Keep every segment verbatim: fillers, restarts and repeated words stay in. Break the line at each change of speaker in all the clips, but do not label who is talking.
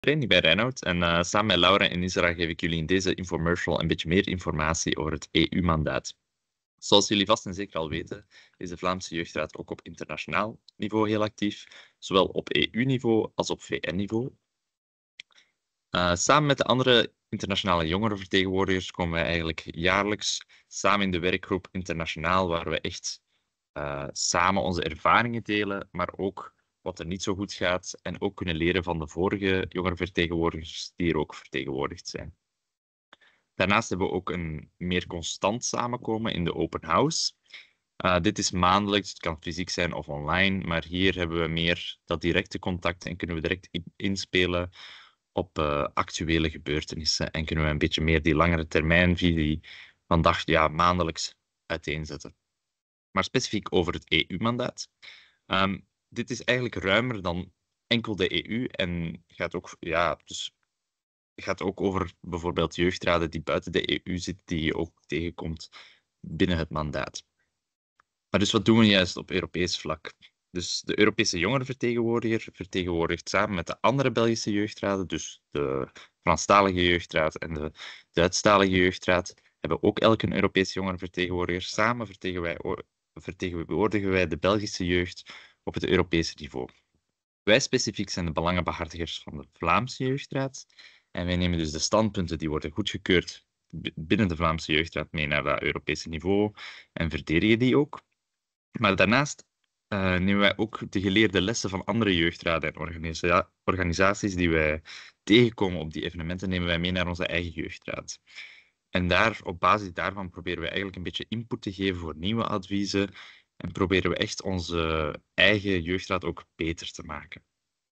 Ik ben Reinoud en uh, samen met Laura en Isra geef ik jullie in deze infomercial een beetje meer informatie over het E U-mandaat. Zoals jullie vast en zeker al weten, is de Vlaamse Jeugdraad ook op internationaal niveau heel actief, zowel op E U-niveau als op V N-niveau. Uh, samen met de andere internationale jongerenvertegenwoordigers komen wij eigenlijk jaarlijks samen in de werkgroep internationaal, waar we echt uh, samen onze ervaringen delen, maar ook wat er niet zo goed gaat en ook kunnen leren van de vorige jongerenvertegenwoordigers die er ook vertegenwoordigd zijn. Daarnaast hebben we ook een meer constant samenkomen in de open house. Uh, dit is maandelijks, het kan fysiek zijn of online, maar hier hebben we meer dat directe contact en kunnen we direct inspelen op uh, actuele gebeurtenissen en kunnen we een beetje meer die langere termijnvisie van dag, ja, maandelijks uiteenzetten. Maar specifiek over het E U-mandaat. Um, dit is eigenlijk ruimer dan enkel de E U en gaat ook, ja, dus gaat ook over bijvoorbeeld jeugdraden die buiten de E U zitten, die je ook tegenkomt binnen het mandaat. Maar dus wat doen we juist op Europees vlak? Dus de Europese jongerenvertegenwoordiger vertegenwoordigt samen met de andere Belgische jeugdraden, dus de Franstalige jeugdraad en de Duitsstalige jeugdraad, hebben ook elk een Europese jongerenvertegenwoordiger. Samen vertegenwoordigen wij de Belgische jeugd op het Europese niveau. Wij specifiek zijn de belangenbehartigers van de Vlaamse jeugdraad en wij nemen dus de standpunten die worden goedgekeurd binnen de Vlaamse jeugdraad mee naar dat Europese niveau en verdedigen die ook. Maar daarnaast uh, nemen wij ook de geleerde lessen van andere jeugdraden en organisa organisaties die wij tegenkomen op die evenementen, nemen wij mee naar onze eigen jeugdraad. En daar, op basis daarvan proberen we eigenlijk een beetje input te geven voor nieuwe adviezen en proberen we echt onze eigen jeugdraad ook beter te maken.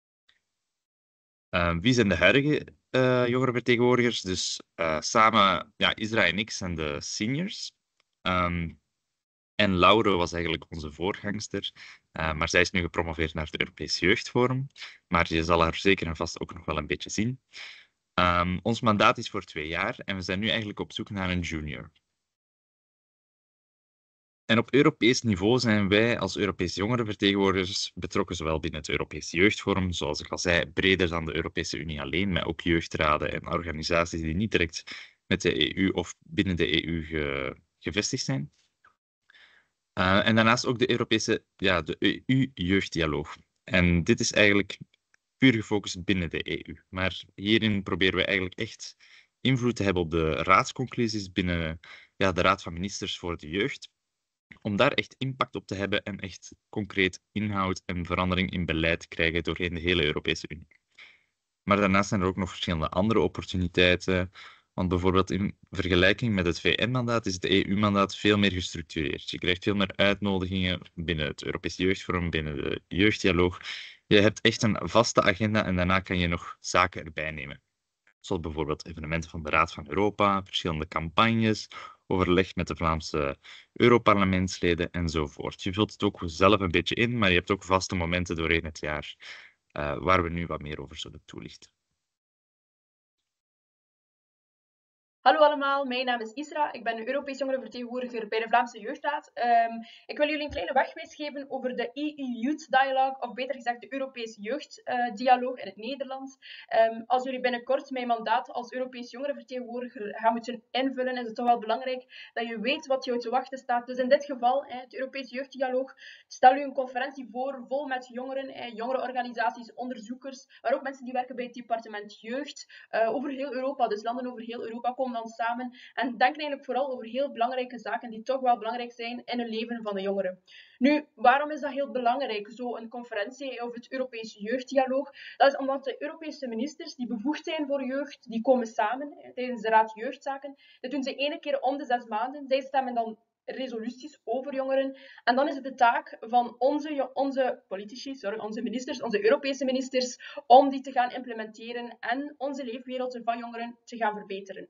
Uh, wie zijn de huidige uh, jongerenvertegenwoordigers? Dus uh, samen, ja, Isra en ik zijn de seniors. Um, En Laure was eigenlijk onze voorgangster, uh, maar zij is nu gepromoveerd naar het Europees Jeugdforum. Maar je zal haar zeker en vast ook nog wel een beetje zien. Um, ons mandaat is voor twee jaar en we zijn nu eigenlijk op zoek naar een junior. En op Europees niveau zijn wij als Europese jongerenvertegenwoordigers betrokken zowel binnen het Europees Jeugdforum, zoals ik al zei, breder dan de Europese Unie alleen, maar ook jeugdraden en organisaties die niet direct met de E U of binnen de E U ge gevestigd zijn. Uh, en daarnaast ook de Europese, ja, de E U-jeugddialoog. En dit is eigenlijk puur gefocust binnen de E U. Maar hierin proberen we eigenlijk echt invloed te hebben op de raadsconclusies binnen, ja, de Raad van Ministers voor de Jeugd. Om daar echt impact op te hebben en echt concreet inhoud en verandering in beleid te krijgen doorheen de hele Europese Unie. Maar daarnaast zijn er ook nog verschillende andere opportuniteiten. Want bijvoorbeeld in vergelijking met het V N-mandaat is het E U-mandaat veel meer gestructureerd. Je krijgt veel meer uitnodigingen binnen het Europese Jeugdforum, binnen de jeugddialoog. Je hebt echt een vaste agenda en daarna kan je nog zaken erbij nemen. Zoals bijvoorbeeld evenementen van de Raad van Europa, verschillende campagnes, overleg met de Vlaamse Europarlementsleden enzovoort. Je vult het ook zelf een beetje in, maar je hebt ook vaste momenten doorheen het jaar uh, waar we nu wat meer over zullen toelichten.
Hallo allemaal, mijn naam is Isra. Ik ben Europees jongerenvertegenwoordiger bij de Vlaamse Jeugdraad. Um, ik wil jullie een kleine wegwijs geven over de E U Youth Dialogue, of beter gezegd de Europese Jeugddialoog uh, in het Nederlands. Um, als jullie binnenkort mijn mandaat als Europees jongerenvertegenwoordiger gaan moeten invullen, is het toch wel belangrijk dat je weet wat jou te wachten staat. Dus in dit geval, hè, het Europese Jeugddialoog, stel u een conferentie voor, vol met jongeren, hè, jongerenorganisaties, onderzoekers, maar ook mensen die werken bij het departement Jeugd, uh, over heel Europa, dus landen over heel Europa komen dan samen en denken eigenlijk vooral over heel belangrijke zaken die toch wel belangrijk zijn in het leven van de jongeren. Nu, waarom is dat heel belangrijk, zo'n conferentie of het Europese Jeugddialoog? Dat is omdat de Europese ministers die bevoegd zijn voor jeugd, die komen samen hè, tijdens de Raad Jeugdzaken. Dat doen ze één keer om de zes maanden. Zij stemmen dan resoluties over jongeren. En dan is het de taak van onze, onze politici, sorry, onze ministers, onze Europese ministers, om die te gaan implementeren en onze leefwereld van jongeren te gaan verbeteren.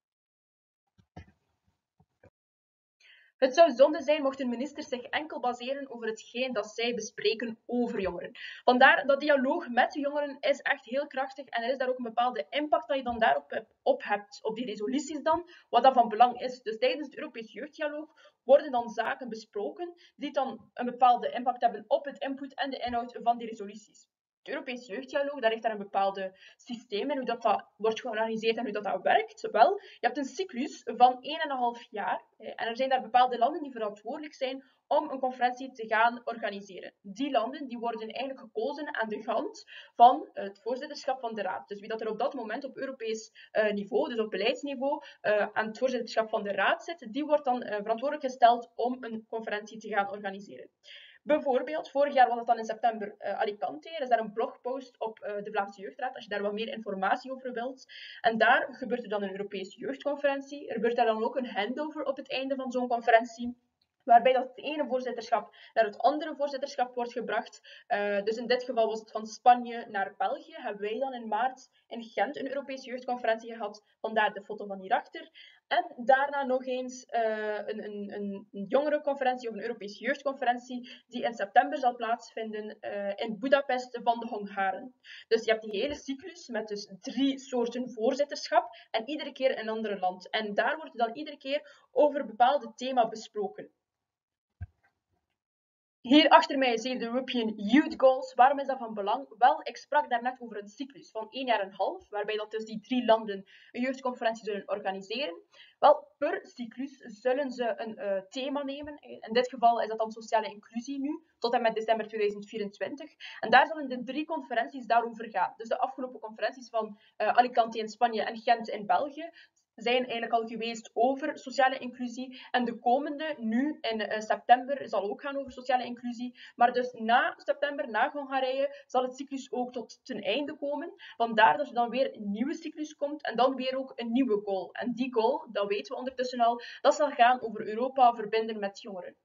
Het zou zonde zijn mochten ministers zich enkel baseren over hetgeen dat zij bespreken over jongeren. Vandaar dat dialoog met de jongeren is echt heel krachtig en er is daar ook een bepaalde impact dat je dan daarop op hebt, op die resoluties dan, wat dat van belang is. Dus tijdens het Europees Jeugddialoog worden dan zaken besproken die dan een bepaalde impact hebben op het input en de inhoud van die resoluties. Het Europese Jeugddialoog, dat heeft daar een bepaalde systeem in hoe dat, dat wordt georganiseerd en hoe dat, dat werkt. Wel, je hebt een cyclus van één en een half jaar en er zijn daar bepaalde landen die verantwoordelijk zijn om een conferentie te gaan organiseren. Die landen die worden eigenlijk gekozen aan de hand van het voorzitterschap van de Raad. Dus wie dat er op dat moment op Europees uh, niveau, dus op beleidsniveau, uh, aan het voorzitterschap van de Raad zit, die wordt dan uh, verantwoordelijk gesteld om een conferentie te gaan organiseren. Bijvoorbeeld, vorig jaar was het dan in september uh, Alicante. Er is daar een blogpost op uh, de Vlaamse Jeugdraad, als je daar wat meer informatie over wilt. En daar gebeurt er dan een Europese jeugdconferentie. Er gebeurt daar dan ook een handover op het einde van zo'n conferentie, waarbij dat het ene voorzitterschap naar het andere voorzitterschap wordt gebracht. Uh, dus in dit geval was het van Spanje naar België. Hebben wij dan in maart in Gent een Europese jeugdconferentie gehad. Vandaar de foto van hierachter. En daarna nog eens uh, een, een, een, een jongerenconferentie of een Europese jeugdconferentie die in september zal plaatsvinden uh, in Budapest van de Hongaren. Dus je hebt die hele cyclus met dus drie soorten voorzitterschap en iedere keer een ander land. En daar wordt dan iedere keer over een bepaald thema besproken. Hier achter mij zie je de European Youth Goals. Waarom is dat van belang? Wel, ik sprak daarnet over een cyclus van één jaar en een half, waarbij dat dus die drie landen een jeugdconferentie zullen organiseren. Wel, per cyclus zullen ze een uh, thema nemen. In dit geval is dat dan sociale inclusie nu, tot en met december tweeduizend vierentwintig. En daar zullen de drie conferenties daarover gaan. Dus de afgelopen conferenties van uh, Alicante in Spanje en Gent in België zijn eigenlijk al geweest over sociale inclusie. En de komende, nu in uh, september, zal ook gaan over sociale inclusie. Maar dus na september, na Hongarije, zal het cyclus ook tot ten einde komen. Vandaar dat er dan weer een nieuwe cyclus komt en dan weer ook een nieuwe goal. En die goal, dat weten we ondertussen al, dat zal gaan over Europa verbinden met jongeren.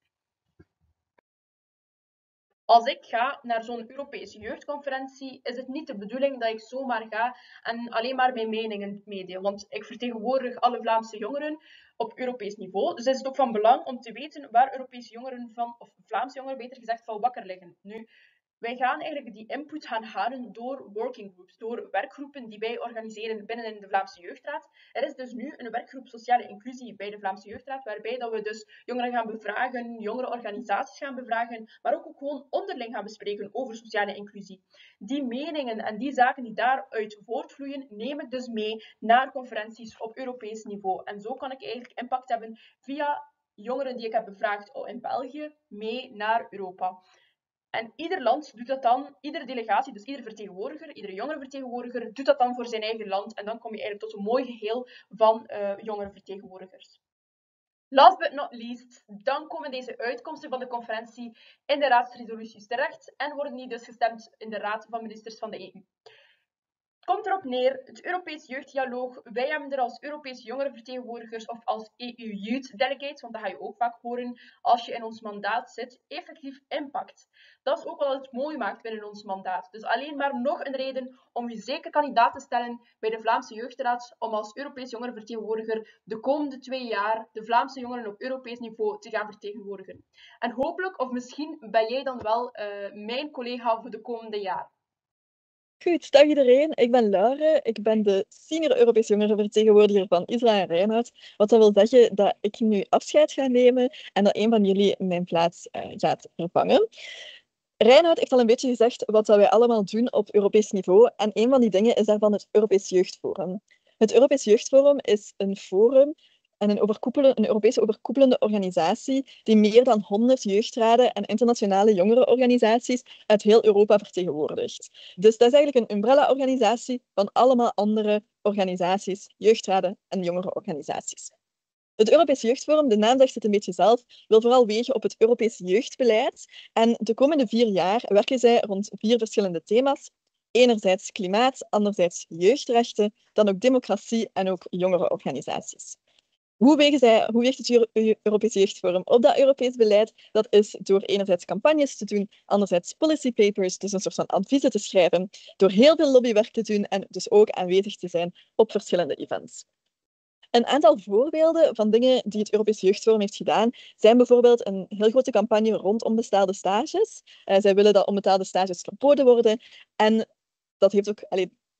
Als ik ga naar zo'n Europese jeugdconferentie, is het niet de bedoeling dat ik zomaar ga en alleen maar mijn meningen meedeel. Want ik vertegenwoordig alle Vlaamse jongeren op Europees niveau. Dus is het ook van belang om te weten waar Europese jongeren van, of Vlaamse jongeren beter gezegd, van wakker liggen. Nu, wij gaan eigenlijk die input gaan halen door working groups, door werkgroepen die wij organiseren binnen in de Vlaamse Jeugdraad. Er is dus nu een werkgroep sociale inclusie bij de Vlaamse Jeugdraad, waarbij dat we dus jongeren gaan bevragen, jongere organisaties gaan bevragen, maar ook, ook gewoon onderling gaan bespreken over sociale inclusie. Die meningen en die zaken die daaruit voortvloeien, neem ik dus mee naar conferenties op Europees niveau. En zo kan ik eigenlijk impact hebben via jongeren die ik heb bevraagd in België, mee naar Europa. En ieder land doet dat dan, iedere delegatie, dus iedere vertegenwoordiger, iedere jongere vertegenwoordiger, doet dat dan voor zijn eigen land. En dan kom je eigenlijk tot een mooi geheel van uh, jongere vertegenwoordigers. Last but not least, dan komen deze uitkomsten van de conferentie in de raadsresoluties terecht en worden die dus gestemd in de Raad van Ministers van de E U. Het komt erop neer, het Europees Jeugddialoog, wij hebben er als Europese jongerenvertegenwoordigers of als E U Youth Delegates, want dat ga je ook vaak horen als je in ons mandaat zit, effectief impact. Dat is ook wat het mooi maakt binnen ons mandaat. Dus alleen maar nog een reden om je zeker kandidaat te stellen bij de Vlaamse Jeugdraad om als Europees jongerenvertegenwoordiger de komende twee jaar de Vlaamse jongeren op Europees niveau te gaan vertegenwoordigen. En hopelijk, of misschien ben jij dan wel uh, mijn collega voor de komende jaren.
Goed, dag iedereen. Ik ben Laure. Ik ben de senior Europese jongerenvertegenwoordiger van Isra en Reinoud. Wat dat wil zeggen dat ik nu afscheid ga nemen en dat een van jullie mijn plaats uh, gaat vervangen. Reinoud heeft al een beetje gezegd wat dat wij allemaal doen op Europees niveau. En een van die dingen is daarvan het Europees Jeugdforum. Het Europees Jeugdforum is een forum en een, een Europese overkoepelende organisatie die meer dan honderd jeugdraden en internationale jongerenorganisaties uit heel Europa vertegenwoordigt. Dus dat is eigenlijk een umbrella-organisatie van allemaal andere organisaties, jeugdraden en jongerenorganisaties. Het Europees Jeugdforum, de naam zegt het een beetje zelf, wil vooral wegen op het Europees jeugdbeleid. En de komende vier jaar werken zij rond vier verschillende thema's. Enerzijds klimaat, anderzijds jeugdrechten, dan ook democratie en ook jongerenorganisaties. Hoe, wegen zij, hoe weegt het Europees Jeugdforum op dat Europees beleid? Dat is door enerzijds campagnes te doen, anderzijds policy papers, dus een soort van adviezen te schrijven, door heel veel lobbywerk te doen en dus ook aanwezig te zijn op verschillende events. Een aantal voorbeelden van dingen die het Europees Jeugdforum heeft gedaan, zijn bijvoorbeeld een heel grote campagne rond onbetaalde stages. Uh, zij willen dat onbetaalde stages verboden worden en dat heeft ook... Allee,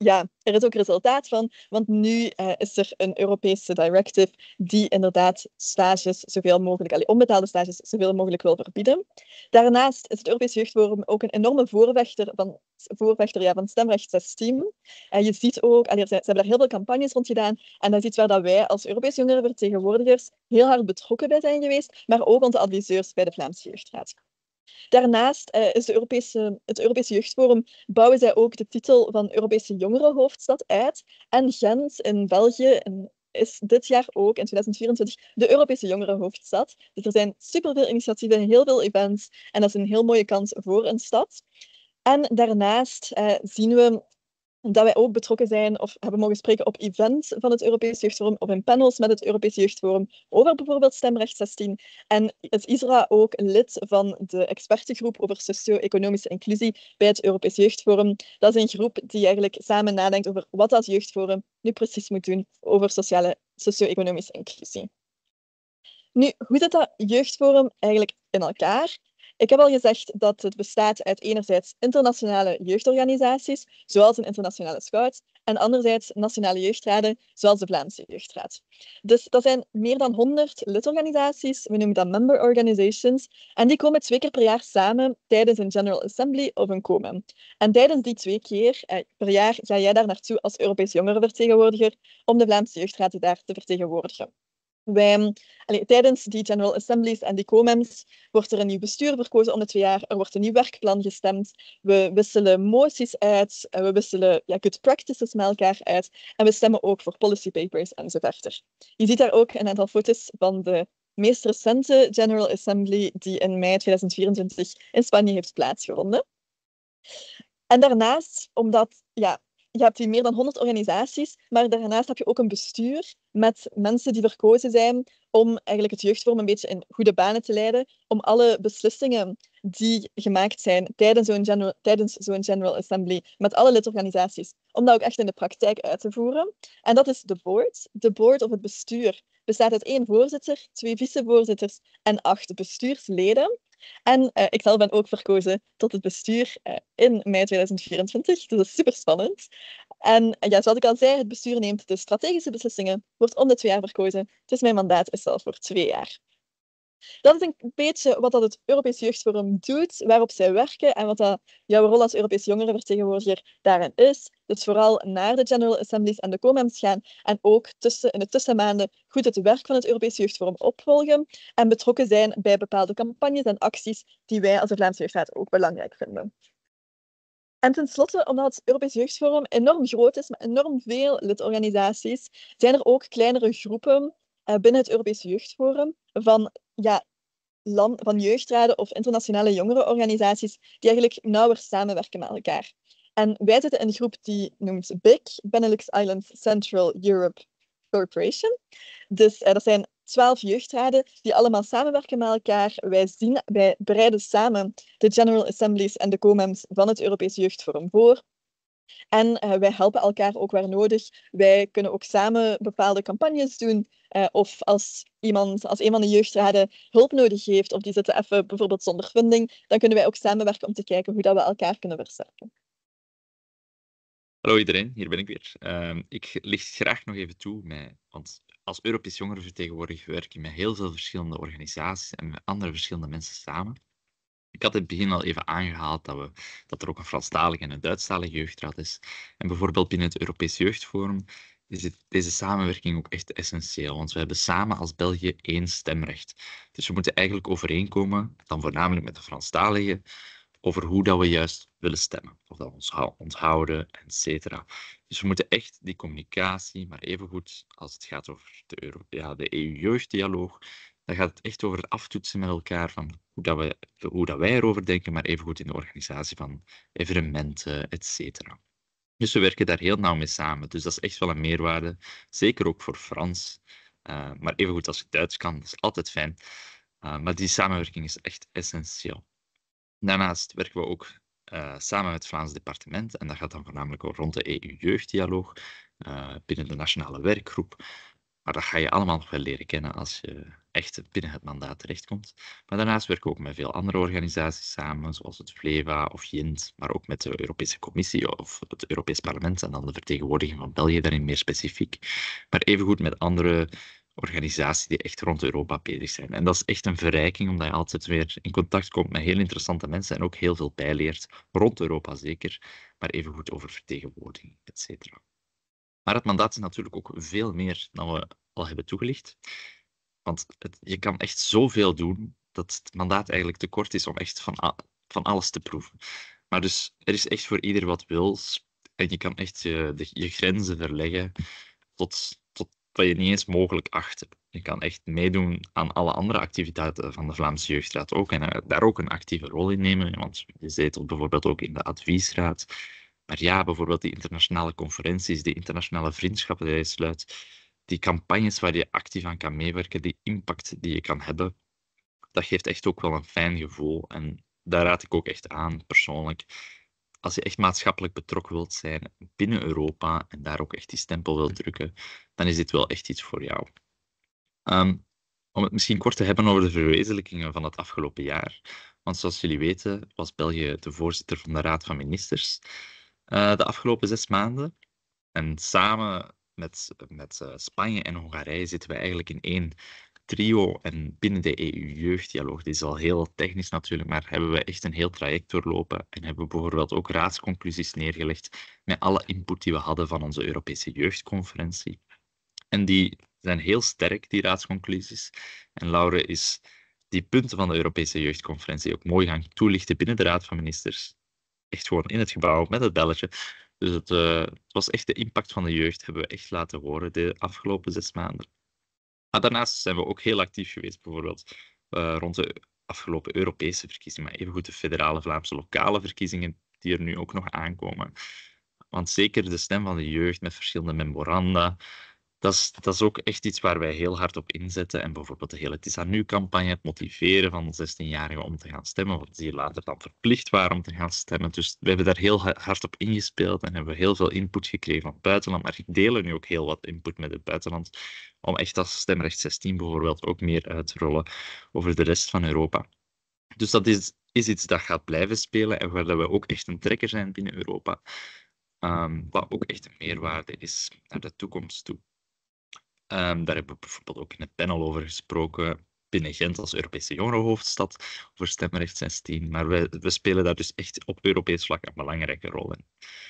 ja, er is ook resultaat van, want nu uh, is er een Europese directive die inderdaad stages zoveel mogelijk, allee, onbetaalde stages zoveel mogelijk wil verbieden. Daarnaast is het Europees Jeugdforum ook een enorme voorvechter van, voorvechter, ja, van stemrecht zestien. Uh, je ziet ook, allee, ze, ze hebben daar heel veel campagnes rond gedaan en dat is iets waar dat wij als Europees jongerenvertegenwoordigers heel hard betrokken bij zijn geweest, maar ook onze adviseurs bij de Vlaamse Jeugdraad. Daarnaast uh, is de Europese, het Europese Jeugdforum bouwen zij ook de titel van Europese Jongerenhoofdstad uit. En Gent in België is dit jaar ook, in tweeduizend vierentwintig, de Europese Jongerenhoofdstad. Dus er zijn superveel initiatieven, heel veel events. En dat is een heel mooie kans voor een stad. En daarnaast uh, zien we dat wij ook betrokken zijn of hebben mogen spreken op events van het Europees Jeugdforum of in panels met het Europees Jeugdforum over bijvoorbeeld stemrecht zestien. En is Isra ook lid van de expertengroep over socio-economische inclusie bij het Europees Jeugdforum. Dat is een groep die eigenlijk samen nadenkt over wat dat Jeugdforum nu precies moet doen over sociale, socio-economische inclusie. Nu, hoe zit dat Jeugdforum eigenlijk in elkaar? Ik heb al gezegd dat het bestaat uit enerzijds internationale jeugdorganisaties, zoals een internationale scout, en anderzijds nationale jeugdraden, zoals de Vlaamse Jeugdraad. Dus dat zijn meer dan honderd lidorganisaties, we noemen dat member organizations, en die komen twee keer per jaar samen tijdens een General Assembly of een COMEM. En tijdens die twee keer eh, per jaar ga jij daar naartoe als Europees jongerenvertegenwoordiger om de Vlaamse Jeugdraad daar te vertegenwoordigen. Wij, allee, tijdens die General Assemblies en die COMEMs wordt er een nieuw bestuur verkozen om de twee jaar. Er wordt een nieuw werkplan gestemd. We wisselen moties uit. We wisselen ja, good practices met elkaar uit. En we stemmen ook voor policy papers enzovoort. Je ziet daar ook een aantal foto's van de meest recente General Assembly die in mei tweeduizend vierentwintig in Spanje heeft plaatsgevonden. En daarnaast, omdat ja, je hebt hier meer dan honderd organisaties, maar daarnaast heb je ook een bestuur met mensen die verkozen zijn om eigenlijk het jeugdforum een beetje in goede banen te leiden, om alle beslissingen die gemaakt zijn tijdens zo'n general, tijdens zo'n general assembly met alle lidorganisaties, om dat ook echt in de praktijk uit te voeren. En dat is de board. De board of het bestuur bestaat uit één voorzitter, twee vicevoorzitters en acht bestuursleden. En uh, ik zelf ben ook verkozen tot het bestuur uh, in mei tweeduizend vierentwintig, dus dat is super spannend. En uh, ja, zoals ik al zei, het bestuur neemt de strategische beslissingen, wordt om de twee jaar verkozen, dus mijn mandaat is zelf voor twee jaar. Dat is een beetje wat dat het Europees Jeugdforum doet, waarop zij werken en wat dat jouw rol als Europees jongerenvertegenwoordiger daarin is. Dus vooral naar de General Assemblies en de COMEMs gaan en ook tussen, in de tussenmaanden goed het werk van het Europees Jeugdforum opvolgen en betrokken zijn bij bepaalde campagnes en acties die wij als de Vlaamse Jeugdraad ook belangrijk vinden. En tenslotte, omdat het Europees Jeugdforum enorm groot is, met enorm veel lidorganisaties, zijn er ook kleinere groepen uh, binnen het Europees Jeugdforum van, ja, land, van jeugdraden of internationale jongerenorganisaties die eigenlijk nauwer samenwerken met elkaar. En wij zitten in een groep die noemt B I C, Benelux Islands Central Europe Corporation. Dus uh, dat zijn twaalf jeugdraden die allemaal samenwerken met elkaar. Wij, zien, wij bereiden samen de General Assemblies en de COMEMs van het Europees Jeugdforum voor. En uh, wij helpen elkaar ook waar nodig. Wij kunnen ook samen bepaalde campagnes doen. Uh, of als iemand, als een van de jeugdraden hulp nodig heeft, of die zitten even bijvoorbeeld zonder funding, dan kunnen wij ook samenwerken om te kijken hoe dat we elkaar kunnen versterken.
Hallo iedereen, hier ben ik weer. Uh, ik licht graag nog even toe, met, want als Europees jongerenvertegenwoordiger werk je met heel veel verschillende organisaties en met andere verschillende mensen samen. Ik had in het begin al even aangehaald dat, we, dat er ook een Franstalige en een Duitsstalige jeugdraad is. En bijvoorbeeld binnen het Europees Jeugdforum is het, deze samenwerking ook echt essentieel, want we hebben samen als België één stemrecht. Dus we moeten eigenlijk overeenkomen, dan voornamelijk met de Franstaligen, over hoe dat we juist willen stemmen. Of dat we ons onthouden, et cetera. Dus we moeten echt die communicatie, maar evengoed als het gaat over de, Euro ja, de E U-jeugddialoog, dan gaat het echt over het aftoetsen met elkaar van hoe, dat we, hoe dat wij erover denken, maar evengoed in de organisatie van evenementen, et cetera. Dus we werken daar heel nauw mee samen. Dus dat is echt wel een meerwaarde. Zeker ook voor Frans. Uh, maar evengoed als je Duits kan, dat is altijd fijn. Uh, maar die samenwerking is echt essentieel. Daarnaast werken we ook uh, samen met het Vlaams departement. En dat gaat dan voornamelijk rond de E U-jeugddialoog uh, binnen de nationale werkgroep. Maar dat ga je allemaal nog wel leren kennen als je echt binnen het mandaat terechtkomt. Maar daarnaast werken we ook met veel andere organisaties samen, zoals het VLEVA of JINT, maar ook met de Europese Commissie of het Europees Parlement en dan de vertegenwoordiging van België daarin meer specifiek. Maar evengoed met andere organisaties die echt rond Europa bezig zijn. En dat is echt een verrijking, omdat je altijd weer in contact komt met heel interessante mensen en ook heel veel bijleert, rond Europa zeker, maar evengoed over vertegenwoordiging, et cetera. Maar het mandaat is natuurlijk ook veel meer dan we al hebben toegelicht. Want het, je kan echt zoveel doen dat het mandaat eigenlijk te kort is om echt van, a, van alles te proeven. Maar dus er is echt voor ieder wat wils. En je kan echt je, de, je grenzen verleggen tot, tot wat je niet eens mogelijk acht. Je kan echt meedoen aan alle andere activiteiten van de Vlaamse Jeugdraad ook. En uh, daar ook een actieve rol in nemen. Want je zetelt bijvoorbeeld ook in de adviesraad. Maar ja, bijvoorbeeld die internationale conferenties, die internationale vriendschappen die je sluit, die campagnes waar je actief aan kan meewerken, die impact die je kan hebben, dat geeft echt ook wel een fijn gevoel. En daar raad ik ook echt aan, persoonlijk. Als je echt maatschappelijk betrokken wilt zijn binnen Europa en daar ook echt die stempel wilt drukken, dan is dit wel echt iets voor jou. Um, om het misschien kort te hebben over de verwezenlijkingen van het afgelopen jaar. Want zoals jullie weten was België de voorzitter van de Raad van Ministers uh, de afgelopen zes maanden. En samen met, met uh, Spanje en Hongarije zitten we eigenlijk in één trio. En binnen de E U-jeugddialoog, die is al heel technisch natuurlijk, maar hebben we echt een heel traject doorlopen en hebben we bijvoorbeeld ook raadsconclusies neergelegd met alle input die we hadden van onze Europese jeugdconferentie. En die zijn heel sterk, die raadsconclusies. En Laure is die punten van de Europese jeugdconferentie ook mooi gaan toelichten binnen de Raad van Ministers. Echt gewoon in het gebouw, met het belletje. Dus het, uh, het was echt de impact van de jeugd, hebben we echt laten horen de afgelopen zes maanden. Maar daarnaast zijn we ook heel actief geweest, bijvoorbeeld uh, rond de afgelopen Europese verkiezingen, maar evengoed de federale Vlaamse lokale verkiezingen, die er nu ook nog aankomen. Want zeker de stem van de jeugd met verschillende memoranda, dat is, dat is ook echt iets waar wij heel hard op inzetten. En bijvoorbeeld de hele Het is aan nu-campagne, het motiveren van zestienjarigen om te gaan stemmen, wat die later dan verplicht waren om te gaan stemmen. Dus we hebben daar heel hard op ingespeeld en hebben heel veel input gekregen van het buitenland. Maar ik delen nu ook heel wat input met het buitenland, om echt als stemrecht zestien bijvoorbeeld ook meer uit te rollen over de rest van Europa. Dus dat is, is iets dat gaat blijven spelen en waar we ook echt een trekker zijn binnen Europa. Um, wat ook echt een meerwaarde is naar de toekomst toe. Um, daar hebben we bijvoorbeeld ook in het panel over gesproken binnen Gent als Europese jongerenhoofdstad over stemrecht zestien. Maar we, we spelen daar dus echt op Europees vlak een belangrijke rol in.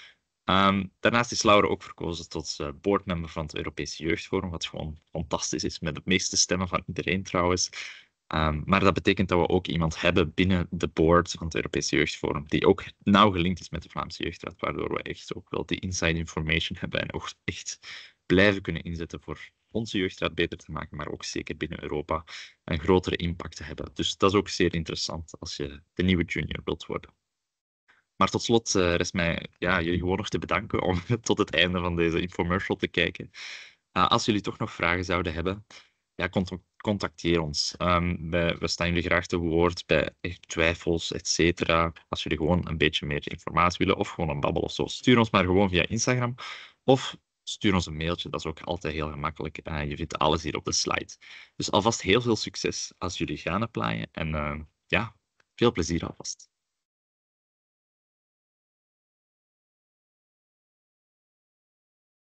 Um, daarnaast is Laura ook verkozen tot uh, boardmember van het Europese Jeugdforum, wat gewoon fantastisch is, met de meeste stemmen van iedereen trouwens. Um, maar dat betekent dat we ook iemand hebben binnen de board van het Europese Jeugdforum, die ook nauw gelinkt is met de Vlaamse Jeugdraad, waardoor we echt ook wel die inside information hebben en ook echt blijven kunnen inzetten voor onze jeugdraad beter te maken, maar ook zeker binnen Europa een grotere impact te hebben. Dus dat is ook zeer interessant als je de nieuwe junior wilt worden. Maar tot slot uh, rest mij ja, jullie gewoon nog te bedanken om tot het einde van deze infomercial te kijken. Uh, als jullie toch nog vragen zouden hebben, ja, contacteer ons. Um, wij, we staan jullie graag te woord bij twijfels, et cetera. Als jullie gewoon een beetje meer informatie willen of gewoon een babbel of zo, stuur ons maar gewoon via Instagram of stuur ons een mailtje. Dat is ook altijd heel gemakkelijk. Uh, je vindt alles hier op de slide. Dus alvast heel veel succes als jullie gaan applyen en uh, ja, veel plezier alvast.